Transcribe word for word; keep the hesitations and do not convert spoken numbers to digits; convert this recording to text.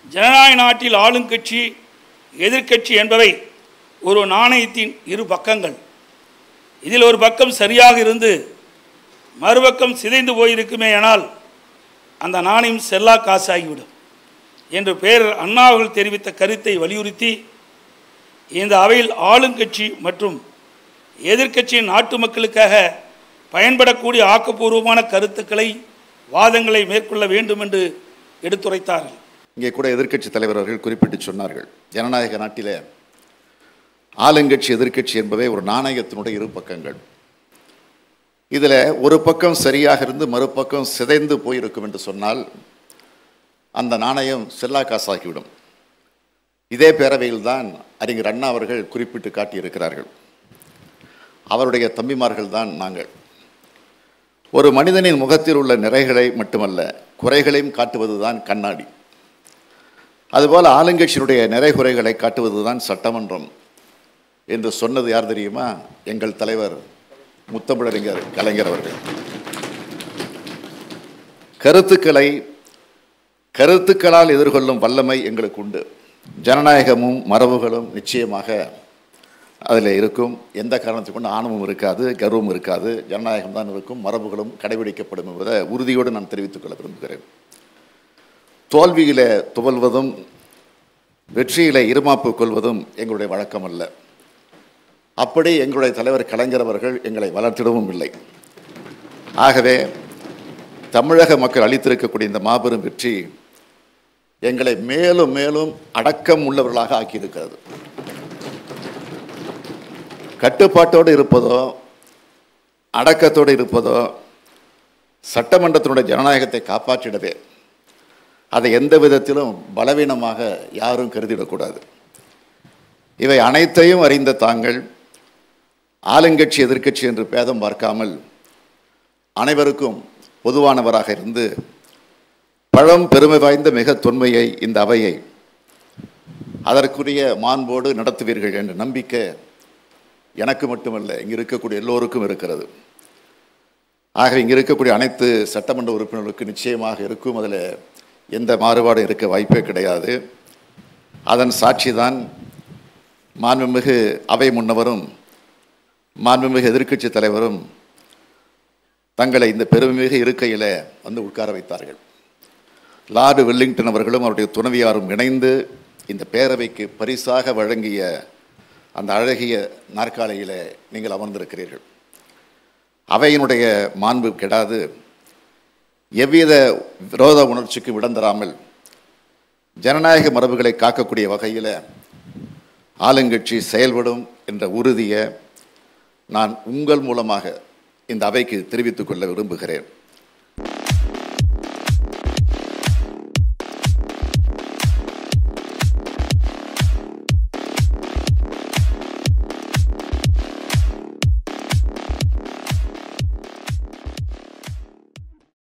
ஜனநாயக நாட்டில் ஆளுங்கட்சி எதிர்க்கட்சி என்பவை ஒரு நாணயத்தின் இரு பக்கங்கள். இதில் ஒரு பக்கம் சரியாக இருந்து மறுபக்கம் சிதைந்து போயிருக்குமேயானால் அந்த நாணயம் செல்லா காசாகிவிடும் என்று பேரர் அண்ணா அவர்கள் தெரிவித்த கருத்தை வலியுறுத்தி இந்த அவையில் ஆளுங்கட்சி மற்றும் எதிர்க்கட்சியின் நாட்டு மக்களுக்காக பயன்படக்கூடிய ஆக்கப்பூர்வமான கருத்துக்களை வாதங்களை மேற்கொள்ள வேண்டும் என்று எடுத்துரைத்தார்கள். இங்கே கூட எதிர்க்கட்சி தலைவர் அவர்கள் குறிப்பிட்டு சொன்னார்கள், ஜனநாயக நாட்டிலே ஆளுங்கட்சி எதிர்க்கட்சி என்பவை ஒரு நாணயத்தினுடைய இரு பக்கங்கள். இதில் ஒரு பக்கம் சரியாக இருந்து மறுபக்கம் சிதைந்து போயிருக்கும் என்று சொன்னால் அந்த நாணயம் செல்லா காசாகிவிடும். இதே பேரவையில் தான் அறிஞர் அண்ணா அவர்கள் குறிப்பிட்டு காட்டியிருக்கிறார்கள். அவருடைய தம்பிமார்கள் தான் நாங்கள். ஒரு மனிதனின் முகத்தில் உள்ள நிறைகளை மட்டுமல்ல, குறைகளையும் காட்டுவது தான் கண்ணாடி. அதுபோல் ஆளுங்கட்சியினுடைய நிறை குறைகளை காட்டுவது தான் சட்டமன்றம் என்று சொன்னது யார் தெரியுமா? எங்கள் தலைவர் முத்தமிழறிஞர் கலைஞர் அவர்கள். கருத்துக்களை கருத்துக்களால் எதிர்கொள்ளும் வல்லமை எங்களுக்கு உண்டு. ஜனநாயகமும் மரபுகளும் நிச்சயமாக அதில் இருக்கும். எந்த காரணத்துக்கு கொண்டு ஆணவமும் இருக்காது, கர்வமும் இருக்காது. ஜனநாயகம் தான் இருக்கும், மரபுகளும் கடைபிடிக்கப்படும் என்பதை உறுதியோடு நான் தெரிவித்துக் கொள்ள விரும்புகிறேன். தோல்வியிலே துவல்வதும் வெற்றியிலே இருமாப்பு கொள்வதும் எங்களுடைய வழக்கம் அல்ல. அப்படி எங்களுடைய தலைவர் கலைஞர் அவர்கள் எங்களை வளர்த்திடவும் இல்லை. ஆகவே தமிழக மக்கள் அளித்திருக்கக்கூடிய இந்த மாபெரும் வெற்றி எங்களை மேலும் மேலும் அடக்கம் உள்ளவர்களாக ஆக்கியிருக்கிறது. கட்டுப்பாட்டோடு இருப்பதோ அடக்கத்தோடு இருப்பதோ சட்டமன்றத்தினுடைய ஜனநாயகத்தை காப்பாற்றிடவே அதை எந்த விதத்திலும் பலவீனமாக யாரும் கருதிடக்கூடாது. இவை அனைத்தையும் அறிந்த தாங்கள் ஆளுங்கட்சி எதிர்க்கட்சி என்று பேதம் பார்க்காமல் அனைவருக்கும் பொதுவானவராக இருந்து பழம் பெருமை வாய்ந்த மிக தொன்மையை இந்த அவையை அதற்குரிய மாண்போடு நடத்துவீர்கள் என்ற நம்பிக்கை எனக்கு மட்டுமல்ல, இங்கு இருக்கக்கூடிய எல்லோருக்கும் இருக்கிறது. ஆக இங்கு இருக்கக்கூடிய அனைத்து சட்டமன்ற உறுப்பினர்களுக்கு நிச்சயமாக இருக்கும். அதில் எந்த மாறுபாடும் இருக்க வாய்ப்பே கிடையாது. அதன் சாட்சிதான் மாண்புமிகு அவை முன்னவரும் மாண்புமிகு எதிர்க்கட்சி தலைவரும் தங்களை இந்த பெருமைமிகு இருக்கையில் வந்து உட்கார வைத்தார்கள். லார்டு வெல்லிங்டன் அவர்களும் அவருடைய துணைவியாரும் இணைந்து இந்த பேரவைக்கு பரிசாக வழங்கிய அந்த அழகிய நாற்காலியில் நீங்கள் அமர்ந்திருக்கிறீர்கள். அவையினுடைய மாண்பு கெடாது, எவ்வித விரோத உணர்ச்சிக்கு இடம் தராமல் ஜனநாயக மரபுகளை காக்கக்கூடிய வகையில் ஆளுங்கட்சி செயல்படும் என்ற உறுதியை நான் உங்கள் மூலமாக இந்த அவைக்கு தெரிவித்துக் கொள்ள விரும்புகிறேன்.